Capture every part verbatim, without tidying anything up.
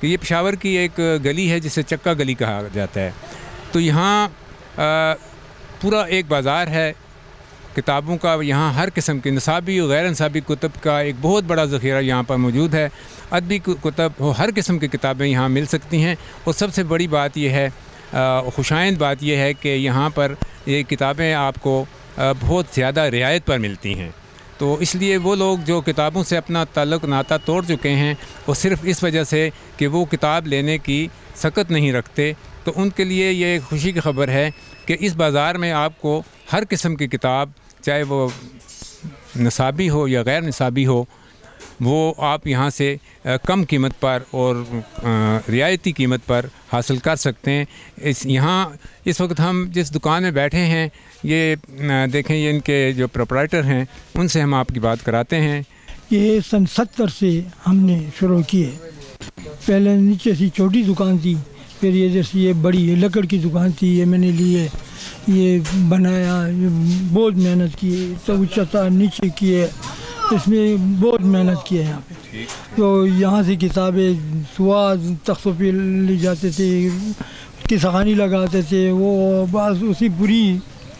کہ یہ پشاور کی ایک گلی ہے جسے چکا گلی کہا جاتا ہے. تو یہاں پورا ایک بازار ہے کتابوں کا. یہاں ہر قسم کے نصابی و غیر نصابی کتب کا ایک بہت بڑا ذخیرہ یہاں پر موجود ہے. ادبی کتب ہر قسم کی کتابیں یہاں مل سکتی ہیں. اور سب سے بڑی بات یہ ہے, خوشائند بات یہ ہے کہ یہاں پر یہ کتابیں آپ کو بہت زیادہ رعایت پر ملتی ہیں. تو اس لیے وہ لوگ جو کتابوں سے اپنا تعلق ناتا توڑ چکے ہیں, وہ صرف اس وجہ سے کہ وہ کتاب لینے کی سکت نہیں رکھتے, تو ان کے لیے یہ ایک خوشی کی خبر ہے کہ اس بازار میں آپ کو ہر قسم کی کتاب, چاہے وہ نصابی ہو یا غیر نصابی ہو, وہ آپ یہاں سے کم قیمت پر اور رعایتی قیمت پر حاصل کر سکتے ہیں. اس یہاں اس وقت ہم جس دکان میں بیٹھے ہیں, یہ دیکھیں یہ ان کے جو پروپرائٹر ہیں, ان سے ہم آپ کی بات کراتے ہیں. یہ سن ستر سے ہم نے شروع کیے. پہلے نیچے سی چھوٹی دکان تھی, پھر یہ جیسے یہ بڑی لکڑ کی دکان تھی, یہ میں نے لیے, یہ بنایا, بہت محنت کی, تو اونچا نیچے کیے, اس میں بہت محنت کی ہے یہاں پہ. تو یہاں سے کتابیں سواد تختوں پہ لے جاتے تھے, قصہ خوانی لگاتے تھے, وہ بس اسی پوری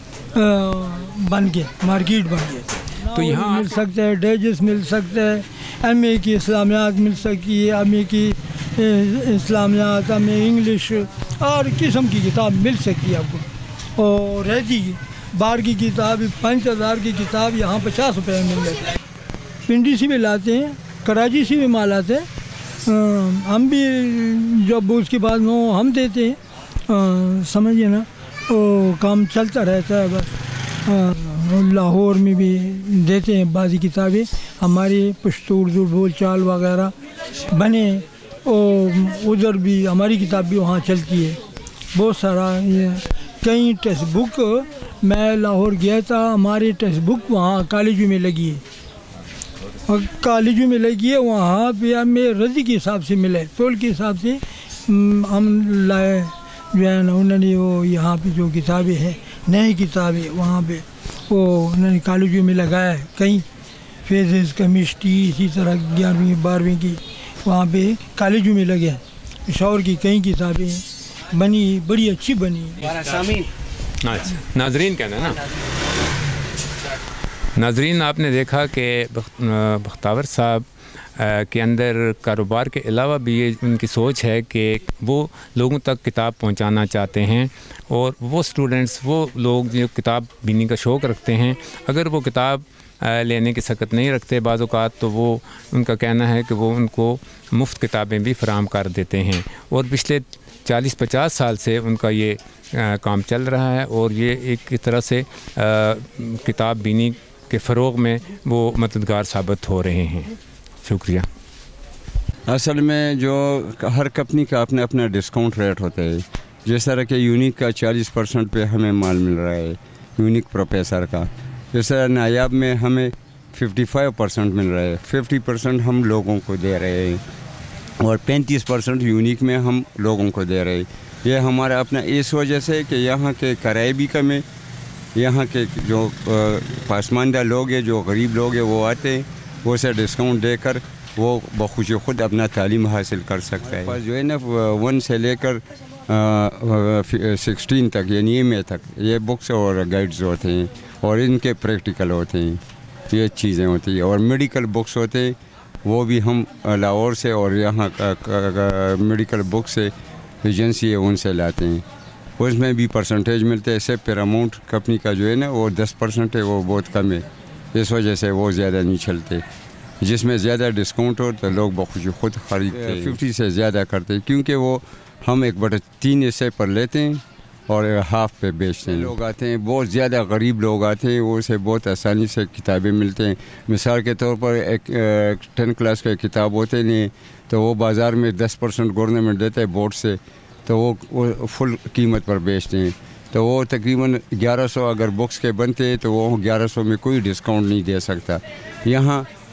بن کے مارکیٹ بن گئے. تو یہاں مل سکتا ہے, ڈیجس مل سکتا ہے, ایم اے کی اسلامیات مل سکتی ہے, ایم اے کی اسلامیات, ایم اے انگلش, ہر قسم کی کتاب مل سکتی ہے آپ کو. اور رہتی باہر کی کتاب پانچ ہزار کی کتاب یہاں پچاس روپے میں مل جاتی ہے. پنڈی سے بھی لاتے ہیں, کراچی سے بھی مال آتے ہیں, ہم بھی جب اس کے بعد وہ ہم دیتے ہیں, سمجھیے نا, وہ کام چلتا رہتا ہے بس. لاہور میں بھی دیتے ہیں بعضی کتابیں, ہماری پشتو اردو بول چال وغیرہ بنے, اور ادھر بھی ہماری کتاب بھی وہاں چلتی ہے بہت سارا. یہ کئی ٹیکسٹ بک, میں لاہور گیا تھا, ہماری ٹیکسٹ بک وہاں کالجوں میں لگی ہے, اور کالجوں میں لگی ہے, وہاں پہ ہمیں رضی کے حساب سے ملے, تول کے حساب سے ہم لائے جو ہے نا. انہوں نے وہ یہاں پہ جو کتابیں ہیں نئی کتابیں وہاں پہ وہ انہوں نے کالجوں میں لگایا ہے. کہیں فیزز کیمسٹری اسی طرح گیارہویں بارہویں کی وہاں پہ کالجوں میں لگے ہیں. پشاور کی کئی کتابیں بنی, بڑی اچھی بنی. ناظرین کہنا نا, ناظرین آپ نے دیکھا کہ بختاور صاحب کے اندر کاروبار کے علاوہ بھی یہ ان کی سوچ ہے کہ وہ لوگوں تک کتاب پہنچانا چاہتے ہیں, اور وہ سٹوڈنٹس, وہ لوگ جو کتاب بینی کا شوق رکھتے ہیں, اگر وہ کتاب لینے کی سکت نہیں رکھتے بعض اوقات, تو وہ ان کا کہنا ہے کہ وہ ان کو مفت کتابیں بھی فراہم کر دیتے ہیں. اور پچھلے چالیس پچاس سال سے ان کا یہ کام چل رہا ہے, اور یہ ایک طرح سے کتاب بینی کے فروغ میں وہ مددگار ثابت ہو رہے ہیں. شکریہ. اصل میں جو ہر کمپنی کا اپنا اپنا ڈسکاؤنٹ ریٹ ہوتا ہے. جس طرح کہ یونیک کا چالیس پرسنٹ پہ ہمیں مال مل رہا ہے, یونیک پروفیسر کا. جس طرح نایاب میں ہمیں ففٹی فائیو پرسنٹ مل رہا ہے, ففٹی پرسنٹ ہم لوگوں کو دے رہے ہیں, اور پینتیس پرسنٹ یونیک میں ہم لوگوں کو دے رہے ہیں. یہ ہمارا اپنا اس وجہ سے کہ یہاں کے کرائے بھی کم ہے, یہاں کے جو پسماندہ لوگ ہیں, جو غریب لوگ ہیں, وہ آتے ہیں, وہ سے ڈسکاؤنٹ دے کر وہ بخوشی خود اپنا تعلیم حاصل کر سکتا ہے. جو ہے نا ون سے لے کر سکسٹین تک یعنی ایم اے تک یہ بکس اور گائیڈز ہوتے ہیں, اور ان کے پریکٹیکل ہوتے ہیں, یہ چیزیں ہوتی ہیں. اور میڈیکل بکس ہوتے ہیں, وہ بھی ہم لاہور سے اور یہاں میڈیکل بک سے ایجنسی ہے ان سے لاتے ہیں. اس میں بھی پرسنٹیج ملتے ہیں. سے پر اماؤنٹ کمپنی کا جو ہے نا وہ دس پرسنٹ ہے, وہ بہت کم ہے, اس وجہ سے وہ زیادہ نہیں چلتے. جس میں زیادہ ڈسکاؤنٹ ہو تو لوگ بخوشی خود خریدتے ہیں, ففٹی سے زیادہ کرتے ہیں, کیونکہ وہ ہم ایک بٹے تین حصے پر لیتے ہیں اور ہاف پہ بیچتے ہیں. لوگ آتے ہیں, بہت زیادہ غریب لوگ آتے ہیں, وہ اسے بہت آسانی سے کتابیں ملتے ہیں. مثال کے طور پر ایک ٹین کلاس کا کتاب ہوتے نہیں, تو وہ بازار میں دس پرسنٹ گورنمنٹ دیتا ہے بورڈ سے, تو وہ فل قیمت پر بیچتے ہیں. تو وہ تقریباً گیارہ سو اگر بکس کے بنتے ہیں تو وہ گیارہ سو میں کوئی ڈسکاؤنٹ نہیں دے سکتا. یہاں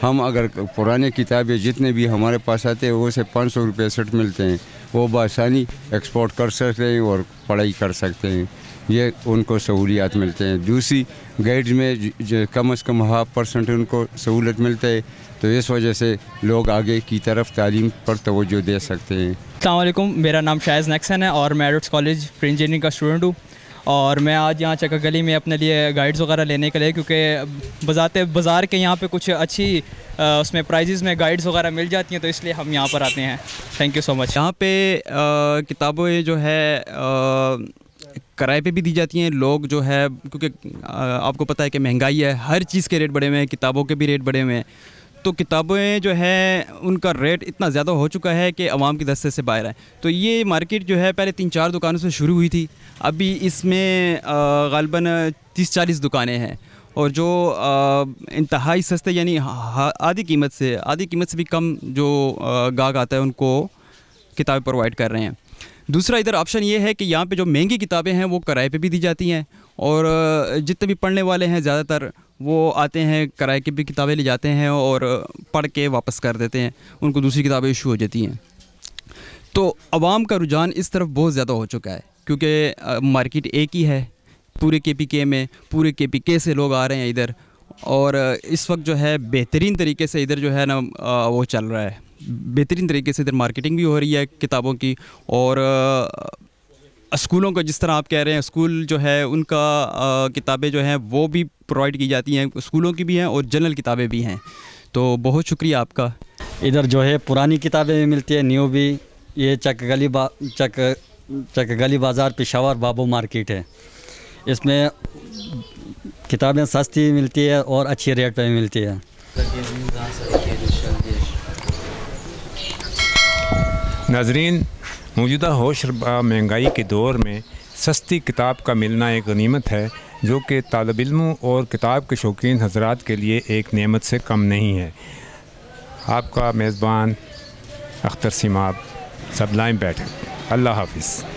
ہم اگر پرانے کتابیں جتنے بھی ہمارے پاس آتے ہیں وہ سے پانچ سو روپے سیٹ ملتے ہیں، وہ بآسانی ایکسپورٹ کر سکتے ہیں اور پڑھائی کر سکتے ہیں، یہ ان کو سہولیات ملتے ہیں۔ دوسری گائیڈ میں کم از کم ہاف پرسنٹ ان کو سہولت ملتا ہے، تو اس وجہ سے لوگ آگے کی طرف تعلیم پر توجہ دے سکتے ہیں۔ السلام علیکم، میرا نام شائز نیکسن ہے اور میں ایڈوٹس کالج پری انجینئرنگ کا اسٹوڈنٹ ہوں، اور میں آج یہاں چکا گلی میں اپنے لیے گائیڈز وغیرہ لینے کے لیے، کیونکہ بذات بازار کے یہاں پہ کچھ اچھی اس میں پرائزز میں گائیڈز وغیرہ مل جاتی ہیں، تو اس لیے ہم یہاں پر آتے ہیں۔ Thank you so much. یہاں پہ کتابیں جو ہے کرائے پہ بھی دی جاتی ہیں، لوگ جو ہے کیونکہ آپ کو پتہ ہے کہ مہنگائی ہے، ہر چیز کے ریٹ بڑھے ہوئے ہیں، کتابوں کے بھی ریٹ بڑھے ہوئے ہیں، تو کتابیں جو ہے ان کا ریٹ اتنا زیادہ ہو چکا ہے کہ عوام کی دستے سے باہر ہے۔ تو یہ مارکیٹ جو ہے پہلے تین چار دکانوں سے شروع ہوئی تھی، ابھی اس میں غالباً تیس چالیس دکانیں ہیں، اور جو انتہائی سستے یعنی آدھی قیمت سے آدھی قیمت سے بھی کم جو گاہک آتا ہے ان کو کتابیں پرووائڈ کر رہے ہیں۔ دوسرا ادھر آپشن یہ ہے کہ یہاں پہ جو مہنگی کتابیں ہیں وہ کرائے پہ بھی دی جاتی ہیں، اور جتنے بھی پڑھنے والے ہیں زیادہ تر وہ آتے ہیں کرائے کی بھی کتابیں لے جاتے ہیں اور پڑھ کے واپس کر دیتے ہیں، ان کو دوسری کتابیں ایشو ہو جاتی ہیں۔ تو عوام کا رجحان اس طرف بہت زیادہ ہو چکا ہے، کیونکہ مارکیٹ ایک ہی ہے پورے کے پی کے میں، پورے کے پی کے سے لوگ آ رہے ہیں ادھر، اور اس وقت جو ہے بہترین طریقے سے ادھر جو ہے نا وہ چل رہا ہے، بہترین طریقے سے ادھر مارکیٹنگ بھی ہو رہی ہے کتابوں کی، اور اسکولوں کا جس طرح آپ کہہ رہے ہیں اسکول جو ہے ان کا کتابیں جو ہیں وہ بھی پرووائڈ کی جاتی ہیں، اسکولوں کی بھی ہیں اور جنرل کتابیں بھی ہیں۔ تو بہت شکریہ آپ کا۔ ادھر جو ہے پرانی کتابیں بھی ملتی ہیں، نیو بھی۔ یہ چک گلی با چک چک گلی بازار پشاور بابو مارکیٹ ہے، اس میں کتابیں سستی ملتی ہے اور اچھی ریٹ پہ بھی ملتی ہے۔ ناظرین، موجودہ ہوش مہنگائی کے دور میں سستی کتاب کا ملنا ایک غنیمت ہے، جو کہ طالب علموں اور کتاب کے شوقین حضرات کے لیے ایک نعمت سے کم نہیں ہے۔ آپ کا میزبان اختر سیماب، سبلائم بیٹھک۔ اللہ حافظ۔